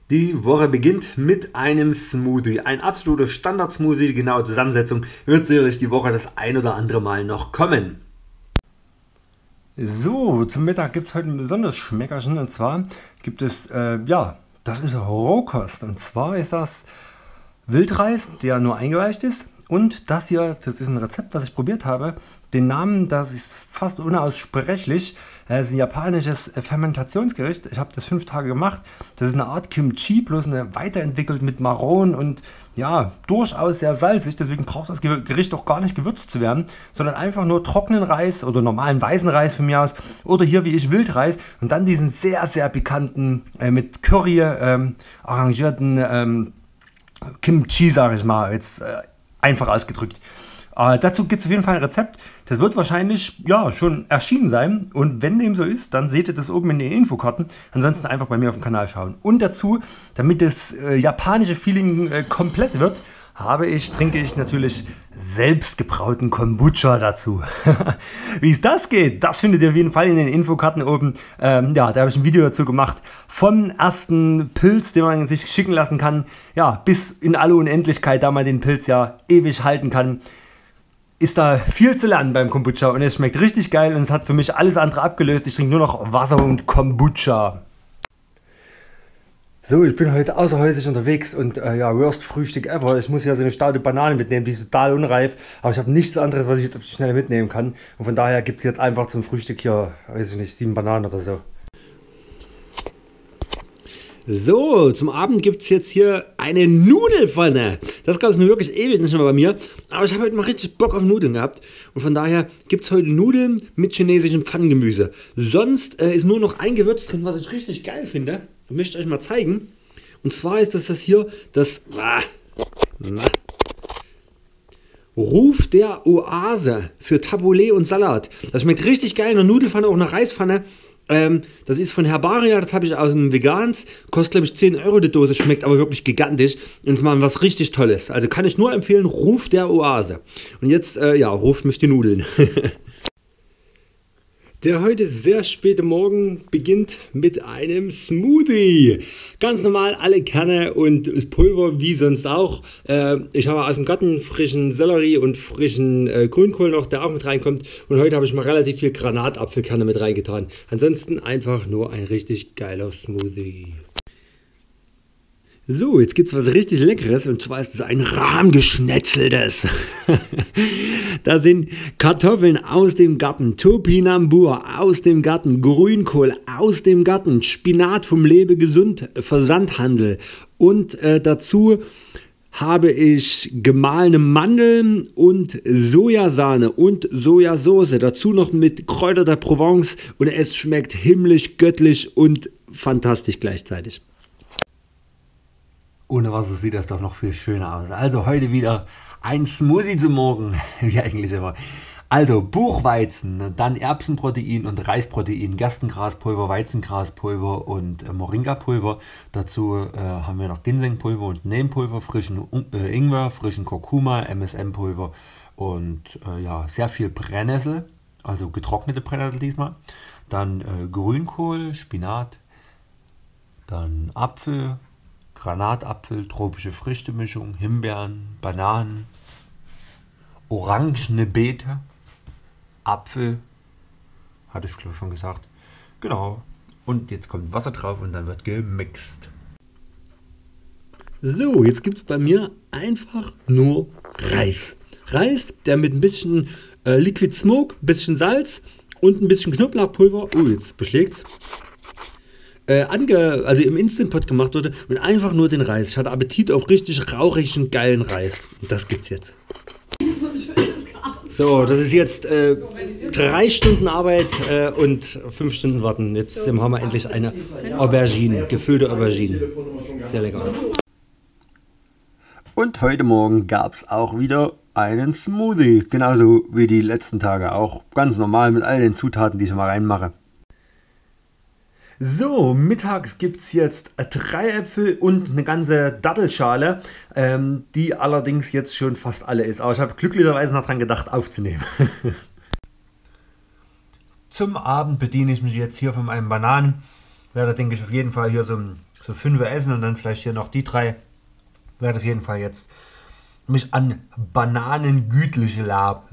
Die Woche beginnt mit einem Smoothie. Ein absoluter Standard-Smoothie. Die genaue Zusammensetzung wird sicherlich die Woche das ein oder andere Mal noch kommen. So, zum Mittag gibt es heute ein besonderes Schmeckerchen. Und zwar gibt es, das ist Rohkost. Und zwar ist das Wildreis, der nur eingeweicht ist. Und das hier, das ist ein Rezept, was ich probiert habe. Den Namen, das ist fast unaussprechlich. Das ist ein japanisches Fermentationsgericht. Ich habe das 5 Tage gemacht. Das ist eine Art Kimchi, bloß eine weiterentwickelt mit Maron und ja, durchaus sehr salzig. Deswegen braucht das Gericht auch gar nicht gewürzt zu werden, sondern einfach nur trockenen Reis oder normalen weißen Reis von mir aus. Oder hier wie ich Wildreis. Und dann diesen sehr, sehr pikanten, mit Curry arrangierten Kimchi, sage ich mal, jetzt einfach ausgedrückt. Dazu gibt es auf jeden Fall ein Rezept. Das wird wahrscheinlich schon erschienen sein. Und wenn dem so ist, dann seht ihr das oben in den Infokarten. Ansonsten einfach bei mir auf dem Kanal schauen. Und dazu, damit das japanische Feeling komplett wird, trinke ich natürlich selbstgebrauten Kombucha dazu. Wie es das geht, das findet ihr auf jeden Fall in den Infokarten oben. Da habe ich ein Video dazu gemacht. Vom ersten Pilz, den man sich schicken lassen kann, bis in alle Unendlichkeit, da man den Pilz ja ewig halten kann. Ist da viel zu lernen beim Kombucha und es schmeckt richtig geil und es hat für mich alles andere abgelöst. Ich trinke nur noch Wasser und Kombucha. So, ich bin heute außerhäusig unterwegs und worst Frühstück ever. Ich muss ja so eine staude Banane mitnehmen, die ist total unreif, aber ich habe nichts anderes, was ich jetzt auf die Schnelle mitnehmen kann. Und von daher gibt es jetzt einfach zum Frühstück hier, weiß ich nicht, 7 Bananen oder so. So, zum Abend gibt es jetzt hier eine Nudelpfanne. Das gab es nur wirklich ewig nicht mehr bei mir. Aber ich habe heute mal richtig Bock auf Nudeln gehabt. Und von daher gibt es heute Nudeln mit chinesischem Pfannengemüse. Sonst ist nur noch ein Gewürz drin, was ich richtig geil finde. Das möchte ich euch mal zeigen. Und zwar ist das hier, das Ruf der Oase für Tabbouleh und Salat. Das schmeckt richtig geil in einer Nudelpfanne, auch in einer Reispfanne. Das ist von Herbaria, das habe ich aus dem Vegans, kostet glaube ich 10 Euro die Dose, schmeckt aber wirklich gigantisch und ist mal was richtig Tolles. Also kann ich nur empfehlen, Ruf der Oase. Und jetzt, ruft mich die Nudeln. Der heute sehr späte Morgen beginnt mit einem Smoothie. Ganz normal alle Kerne und das Pulver wie sonst auch. Ich habe aus dem Garten frischen Sellerie und frischen Grünkohl noch, der auch mit reinkommt. Und heute habe ich mal relativ viel Granatapfelkerne mit reingetan. Ansonsten einfach nur ein richtig geiler Smoothie. So, jetzt gibt es was richtig Leckeres und zwar ist es ein rahmgeschnetzeltes. Da sind Kartoffeln aus dem Garten, Topinambur aus dem Garten, Grünkohl aus dem Garten, Spinat vom Lebe Gesund Versandhandel und dazu habe ich gemahlene Mandeln und Sojasahne und Sojasauce, dazu noch mit Kräuter der Provence und es schmeckt himmlisch, göttlich und fantastisch gleichzeitig. Ohne Wasser sieht das doch noch viel schöner aus. Also heute wieder ein Smoothie zum Morgen, wie eigentlich immer. Also Buchweizen, dann Erbsenprotein und Reisprotein, Gerstengraspulver, Weizengraspulver und Moringa-Pulver. Dazu haben wir noch Ginsengpulver und Neempulver, frischen Ingwer, frischen Kurkuma, MSM-Pulver und sehr viel Brennnessel, also getrocknete Brennnessel diesmal. Dann Grünkohl, Spinat, dann Apfel, Granatapfel, tropische Früchtemischung, Himbeeren, Bananen, orangene Beete, Apfel, hatte ich glaube schon gesagt. Genau. Und jetzt kommt Wasser drauf und dann wird gemixt. So, jetzt gibt es bei mir einfach nur Reis. Reis, der mit ein bisschen Liquid Smoke, ein bisschen Salz und ein bisschen Knoblauchpulver, jetzt beschlägt's, also im Instant Pot gemacht wurde und einfach nur den Reis. Ich hatte Appetit auf richtig rauchigen, geilen Reis. Und das gibt's jetzt. So, das ist jetzt 3 Stunden Arbeit und 5 Stunden warten. Jetzt haben wir endlich eine Aubergine, gefüllte Aubergine. Sehr lecker. Und heute Morgen gab es auch wieder einen Smoothie. Genauso wie die letzten Tage. Auch ganz normal mit all den Zutaten, die ich mal reinmache. So, mittags gibt es jetzt 3 Äpfel und eine ganze Dattelschale, die allerdings jetzt schon fast alle ist. Aber ich habe glücklicherweise noch dran gedacht aufzunehmen. Zum Abend bediene ich mich jetzt hier von meinen Bananen. Werde, denke ich, auf jeden Fall hier so 5 essen und dann vielleicht hier noch die 3. Werde auf jeden Fall jetzt mich an Bananen gütlich laben.